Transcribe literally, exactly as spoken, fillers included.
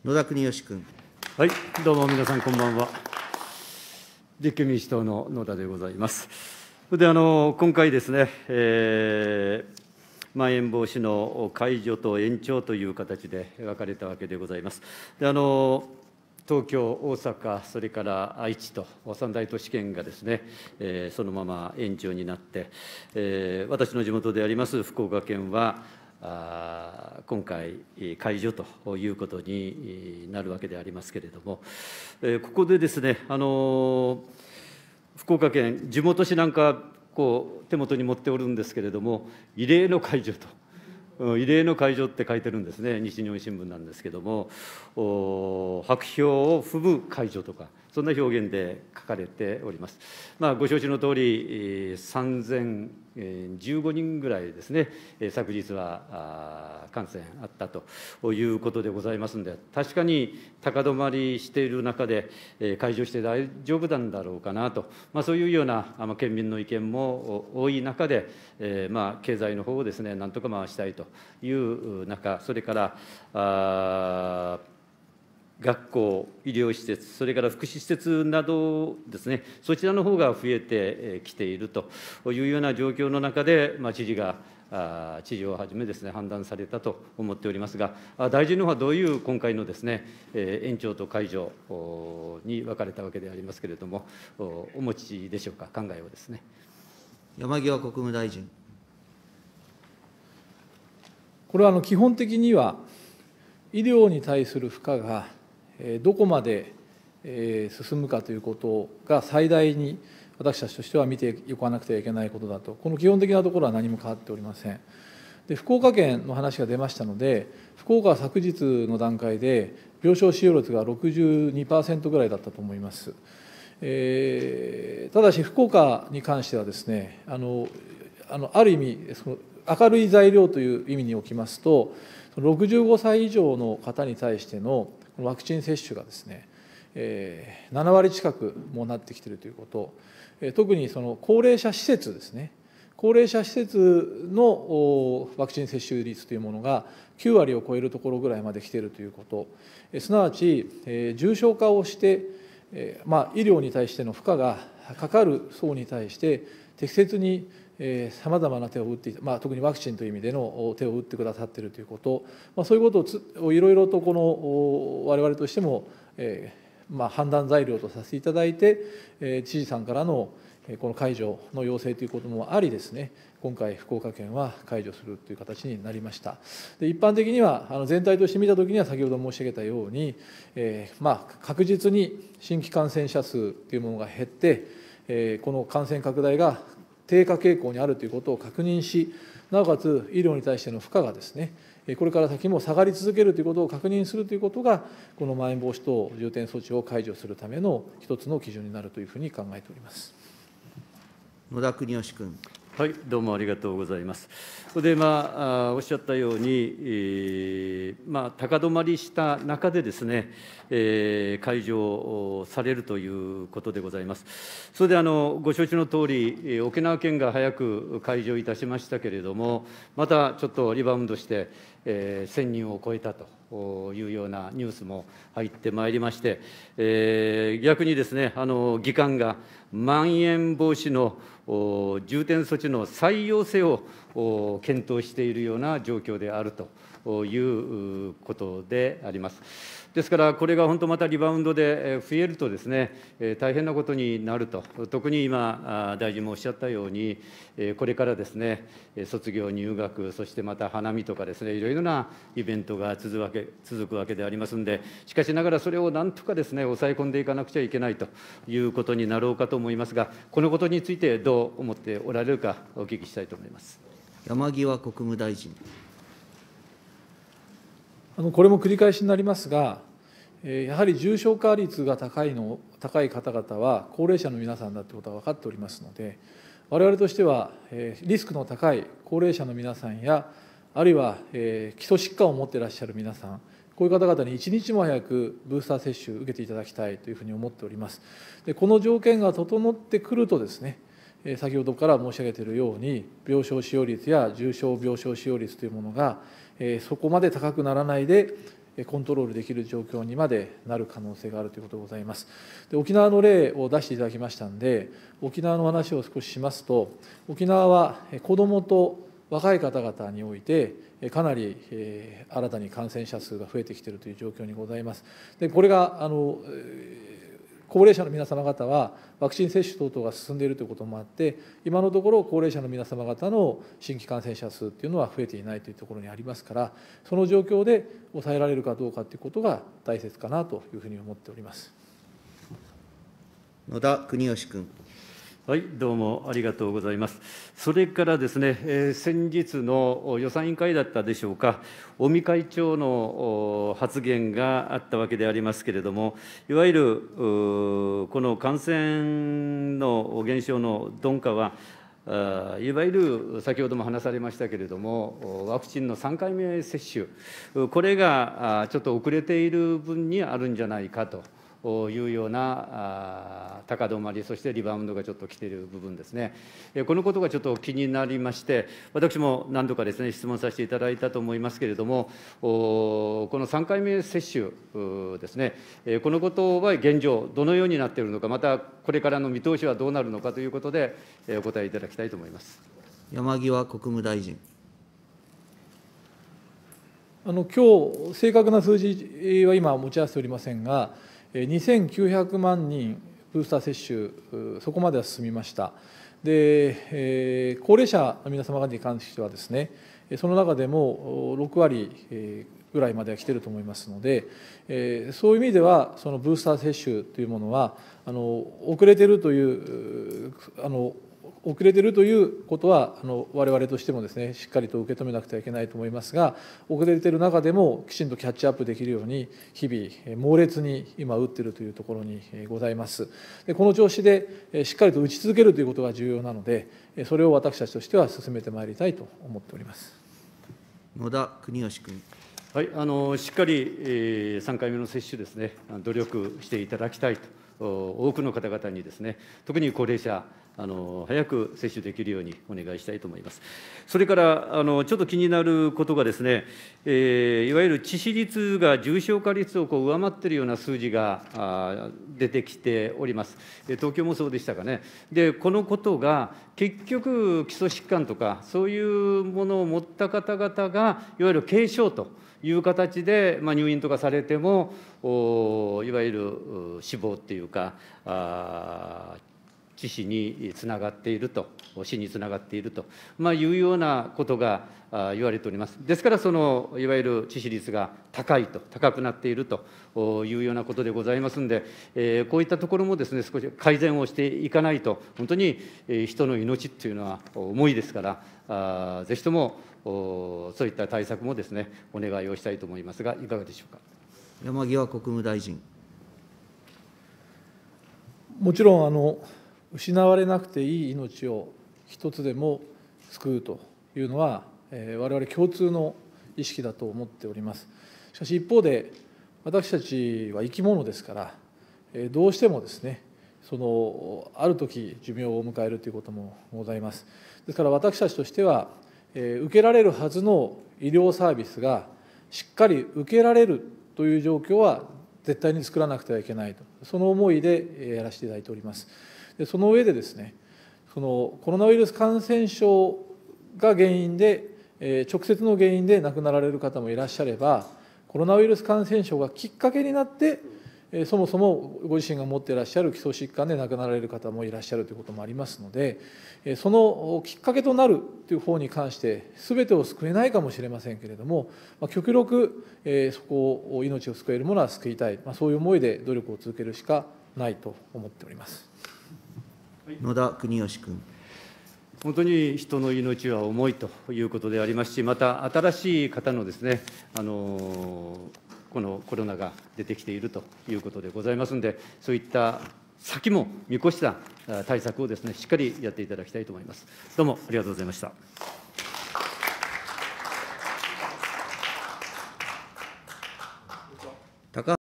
野田国義君。 はい、どうも皆さん、こんばんは。立憲民主党の野田でございます。それであの今回ですね、えー、まん延防止の解除と延長という形で分かれたわけでございます。であの東京、大阪、それから愛知と三大都市圏がですね、えー、そのまま延長になって、えー、私の地元であります福岡県は、あ今回、解除ということになるわけでありますけれども、えー、ここでですね、あの福岡県、地元紙なんかこう手元に持っておるんですけれども、異例の解除と。異例の解除って書いてるんですね、西日本新聞なんですけれども、白票を踏む解除とか、そんな表現で書かれております。まあ、ご承知のとおり、さんぜんじゅうごにんぐらいですね、昨日は感染あったということでございますので、確かに高止まりしている中で、解除して大丈夫なんだろうかなと、まあ、そういうような県民の意見も多い中で、まあ、経済の方をですね、なんとか回したいという中、それから、あ学校、医療施設、それから福祉施設などですね、そちらの方が増えてきているというような状況の中で、まあ、知事が、あ知事をはじめですね、判断されたと思っておりますが、大臣の方はどういう今回のですね、延長と解除に分かれたわけでありますけれども、お持ちでしょうか、考えをですね。 山際国務大臣。 これはあの基本的には、医療に対する負荷がどこまで進むかということが最大に私たちとしては見ていかなくてはいけないことだと、この基本的なところは何も変わっておりません。で福岡県の話が出ましたので、福岡は昨日の段階で、病床使用率が ろくじゅうにパーセント ぐらいだったと思います。えー、ただし、福岡に関してはですね、あのあのある意味、その明るい材料という意味におきますと、ろくじゅうごさい以上の方に対してのワクチン接種がですね、えー、ななわり近くもなってきているということ、特にその高齢者施設ですね、高齢者施設のワクチン接種率というものがきゅうわりを超えるところぐらいまで来ているということ、すなわち、えー、重症化をして、えーまあ、医療に対しての負荷がかかる層に対して、適切にさまざまな手を打って、まあ、特にワクチンという意味での手を打ってくださっているということ、まあ、そういうことをついろいろとこの我々としても、えーまあ、判断材料とさせていただいて、えー、知事さんからのこの解除の要請ということもありですね、今回、福岡県は解除するという形になりました。で一般的には、あの全体として見たときには、先ほど申し上げたように、えーまあ、確実に新規感染者数というものが減って、えー、この感染拡大が低下傾向にあるということを確認し、なおかつ医療に対しての負荷がですね、これから先も下がり続けるということを確認するということが、このまん延防止等重点措置を解除するための一つの基準になるというふうに考えております。 野田国義君。 はい、どうもありがとうございます。それで、まあ、おっしゃったように、えーまあ、高止まりした中でですね、えー、解除されるということでございます。それであのご承知のとおり、沖縄県が早く解除いたしましたけれども、またちょっとリバウンドして、えー、せんにんを超えたというようなニュースも入ってまいりまして、えー、逆にですね、あの議官がまん延防止の重点措置の採用性を検討しているような状況であるということであります。ですから、これが本当またリバウンドで増えるとですね、大変なことになると、特に今、大臣もおっしゃったように、これからですね、卒業、入学、そしてまた花見とかですね、いろいろなイベントが続くわけ、続くわけでありますので、しかしながらそれをなんとかですね、抑え込んでいかなくちゃいけないということになろうかと思いますが、このことについてどう思っておられるか、お聞きしたいと思います。 山際国務大臣。 あのこれも繰り返しになりますが、やはり重症化率が高いの高い方々は高齢者の皆さんだということは分かっておりますので、我々としてはリスクの高い高齢者の皆さんや、あるいは基礎疾患を持っていらっしゃる皆さん、こういう方々に一日も早くブースター接種を受けていただきたいというふうに思っております。でこの条件が整ってくるとですね、先ほどから申し上げているように、病床使用率や重症病床使用率というものが、そこまで高くならないで、 コントロールできる状況にまでなる可能性があるということでございます。で、沖縄の例を出していただきましたので、沖縄の話を少ししますと、沖縄は子どもと若い方々において、かなり新たに感染者数が増えてきているという状況にございます。で、これがあの高齢者の皆様方はワクチン接種等々が進んでいるということもあって、今のところ高齢者の皆様方の新規感染者数というのは増えていないというところにありますから、その状況で抑えられるかどうかということが大切かなというふうに思っております。 野田国義君。 はい、どうもありがとうございます。それからですね、えー、先日の予算委員会だったでしょうか、尾身会長の発言があったわけでありますけれども、いわゆるこの感染の減少の鈍化は、いわゆる先ほども話されましたけれども、ワクチンのさんかいめ接種、これがちょっと遅れている分にあるんじゃないかと。いうような高止まり、そしてリバウンドがちょっと来ている部分ですね。このことがちょっと気になりまして、私も何度かですね、質問させていただいたと思いますけれども、このさんかいめ接種ですね、このことは現状、どのようになっているのか、またこれからの見通しはどうなるのかということで、お答えいただきたいと思います。 山際国務大臣。 あの今日正確な数字は今持ち合わせておりませんが、にせんきゅうひゃくまんにんブースター接種、そこまでは進みました。で、えー、高齢者の皆様方に関してはですね、その中でもろくわりぐらいまでは来ていると思いますので、えー、そういう意味では、そのブースター接種というものは、あの遅れているという、あの遅れているということは、われわれとしてもですね、しっかりと受け止めなくてはいけないと思いますが、遅れている中でもきちんとキャッチアップできるように、日々、猛烈に今、打っているというところにございます。で、この調子でしっかりと打ち続けるということが重要なので、それを私たちとしては進めてまいりたいと思っております。 野田国義君。 はい、あのしっかり、えー、さんかいめの接種ですね、努力していただきたいと。多くの方々にですね、特に高齢者、あの早く接種できるようにお願いしたいと思います。それからあのちょっと気になることがですね、えー、いわゆる致死率が重症化率をこう上回っているような数字があ出てきております。東京もそうでしたかね。で、このことが結局基礎疾患とかそういうものを持った方々がいわゆる軽症という形で、まあ、入院とかされても、いわゆる死亡っていうか、あ致死につながっていると、死につながっていると、まあ、いうようなことが言われております。ですから、そのいわゆる致死率が高いと、高くなっているというようなことでございますので、えー、こういったところもですね、少し改善をしていかないと、本当に人の命っていうのは重いですから、あぜひともそういった対策もですね、お願いをしたいと思いますが、いかがでしょうか。 山際国務大臣。 もちろんあの、失われなくていい命を一つでも救うというのは、えー、我々共通の意識だと思っております。しかし一方で、私たちは生き物ですから、えー、どうしてもですね、そのある時寿命を迎えるということもございます。ですから私たちとしては、えー、受けられるはずの医療サービスがしっかり受けられるという状況は絶対に作らなくてはいけないと、その思いでやらせていただいております。でその上でですね、そのコロナウイルス感染症が原因で、えー、直接の原因で亡くなられる方もいらっしゃれば、コロナウイルス感染症がきっかけになって、えー、そもそもご自身が持っていらっしゃる基礎疾患で亡くなられる方もいらっしゃるということもありますので、えー、そのきっかけとなるという方に関して、すべてを救えないかもしれませんけれども、まあ、極力、えー、そこを命を救えるものは救いたい、まあ、そういう思いで努力を続けるしかないと思っております。 野田国義君。 本当に人の命は重いということでありますし、また新しい方のですね、あのこのコロナが出てきているということでございますので、そういった先も見越した対策をですね、しっかりやっていただきたいと思います。どうもありがとうございました。 高